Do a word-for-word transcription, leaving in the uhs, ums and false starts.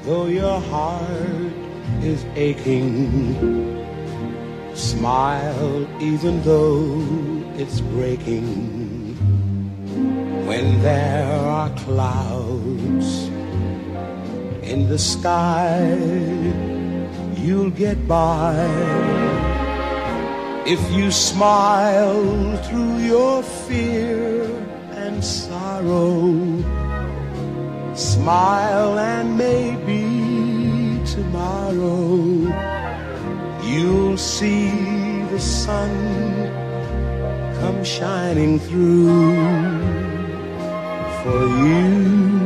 Though your heart is aching, smile even though it's breaking. When there are clouds in the sky, you'll get by if you smile through your fear and sorrow. Smile and maybe tomorrow you'll see the sun come shining through for you.